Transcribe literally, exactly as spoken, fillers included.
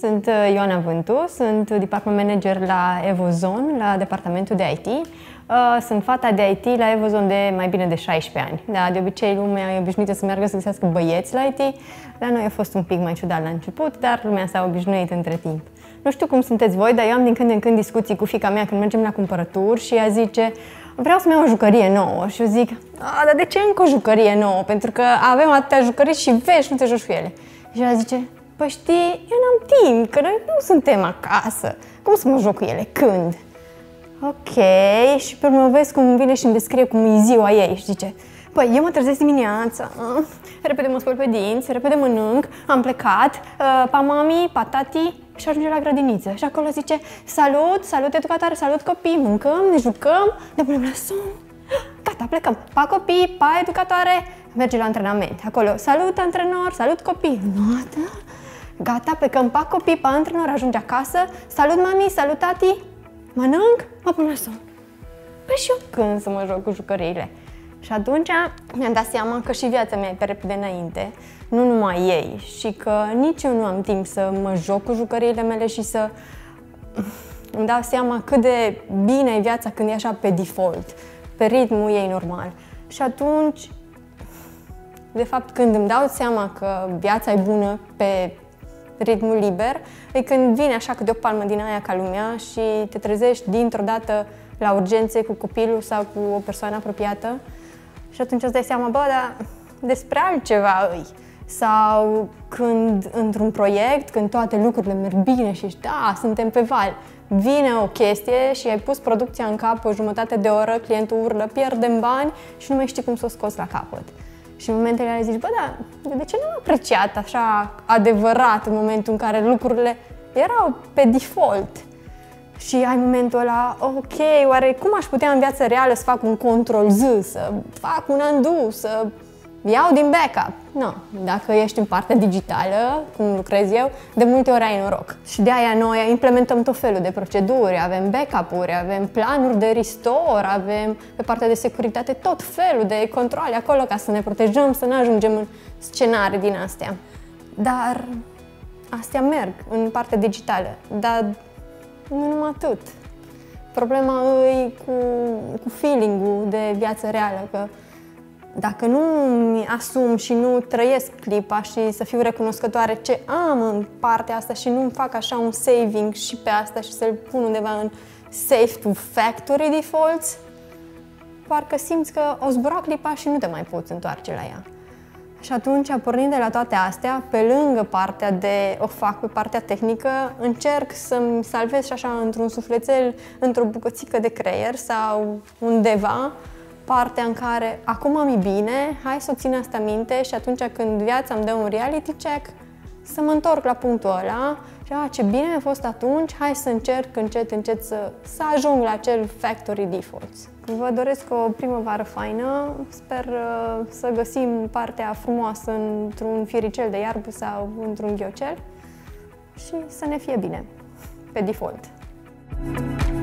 sunt Ioana Vântu, sunt department manager la Evozone, la departamentul de I T. Sunt fata de I T la Evozone de mai bine de șaisprezece ani. Da, de obicei lumea e obișnuită să meargă să găsească băieți la I T. La noi a fost un pic mai ciudat la început, dar lumea s-a obișnuit între timp. Nu știu cum sunteți voi, dar eu am din când în când discuții cu fiica mea când mergem la cumpărături și ea zice: vreau să-mi iau o jucărie nouă. Și eu zic: a, dar de ce încă o jucărie nouă? Pentru că avem atâtea jucării și vezi, nu te joci cu ele. Și ea zice: păi știi, eu n-am timp, că noi nu suntem acasă. Cum să mă joc cu ele? Când? Ok, și pe urmă vezi cum vine și îmi descrie cum e ziua ei și zice: păi eu mă trezesc dimineața, repede mă spăl pe dinți, repede mănânc, am plecat, pa mami, pa tati și ajunge la grădiniță. Și acolo zice: salut, salut educatoare, salut copii, mâncăm, ne jucăm, ne punem la somn, gata, plecăm. Pa copii, pa educatoare, merge la antrenament. Acolo: salut antrenor, salut copii, notă, gata, plecăm, pa copii, pa antrenor, ajunge acasă, salut mami, salut tati, mănânc, mă pun la somn. Păi și eu când să mă joc cu jucăriile? Și atunci mi-am dat seama că și viața mea e pe repede înainte, nu numai ei, și că nici eu nu am timp să mă joc cu jucăriile mele și să îmi dau seama cât de bine e viața când e așa pe default, pe ritmul ei normal. Și atunci, de fapt, când îmi dau seama că viața e bună pe ritmul liber, e când vine așa câte o palmă din aia ca lumea și te trezești dintr-o dată la urgențe cu copilul sau cu o persoană apropiată și atunci îți dai seama: bă, dar despre altceva îi. Sau când într-un proiect, când toate lucrurile merg bine și ești: da, suntem pe val, vine o chestie și ai pus producția în cap o jumătate de oră, clientul urlă, pierdem bani și nu mai știi cum să o scoți la capăt. Și în momentele alea zici: bă, da, de ce nu am apreciat așa adevărat în momentul în care lucrurile erau pe default? Și ai momentul ăla: ok, oare cum aș putea în viața reală să fac un control Z, să fac un undo, să iau din backup? Nu, dacă ești în partea digitală, cum lucrez eu, de multe ori ai noroc. Și de aia noi implementăm tot felul de proceduri, avem backup-uri, avem planuri de restore, avem pe partea de securitate tot felul de controle acolo ca să ne protejăm, să nu ajungem în scenarii din astea. Dar astea merg în partea digitală, dar nu numai atât. Problema e cu, cu feeling-ul de viață reală, că dacă nu mi asum și nu trăiesc clipa și să fiu recunoscătoare ce am în partea asta și nu fac așa un saving și pe asta și să-l pun undeva în save to factory defaults, parcă simți că o zbura clipa și nu te mai poți întoarce la ea. Și atunci, pornind de la toate astea, pe lângă partea de o fac pe partea tehnică, încerc să-mi salvez și așa într-un sufletel, într-o bucățică de creier sau undeva, partea în care acum am e bine, hai să o țin asta minte și atunci când viața îmi dă un reality check, să mă întorc la punctul ăla și a, ce bine a fost atunci, hai să încerc încet, încet să, să ajung la acel factory defaults. Vă doresc o primăvară faină, sper uh, să găsim partea frumoasă într-un firicel de iarbă sau într-un ghiocel și să ne fie bine, pe default.